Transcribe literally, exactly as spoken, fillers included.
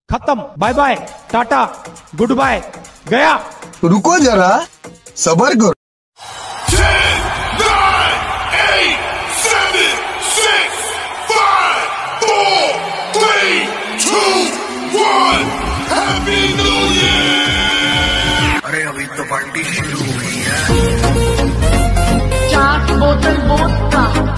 खत्म, bye bye, tata, goodbye, गया। रुको जरा, सबर करो। अरे अभी तो पार्टी शुरू हुई है। चार बोतल वोडका